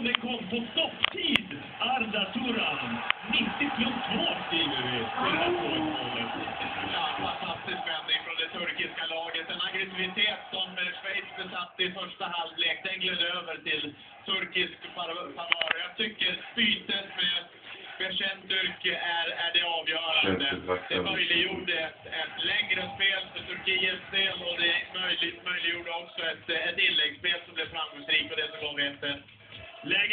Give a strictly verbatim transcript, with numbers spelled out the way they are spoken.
Och den kom på stopptid. Arda Turan. nittio plus två skriver vi. Ja, fantastisk vändning från det turkiska laget. En aggressivitet som Schweiz besatt i första halvlek. Den gled över till turkisk favör. Jag tycker bytet med Becentürk är, är det avgörande. Det möjliggjorde ett, ett längre spel för Turkiets del och det möjligt, möjliggjorde också ett, ett inläggsspel som blev framgångsrikt och det som gav ett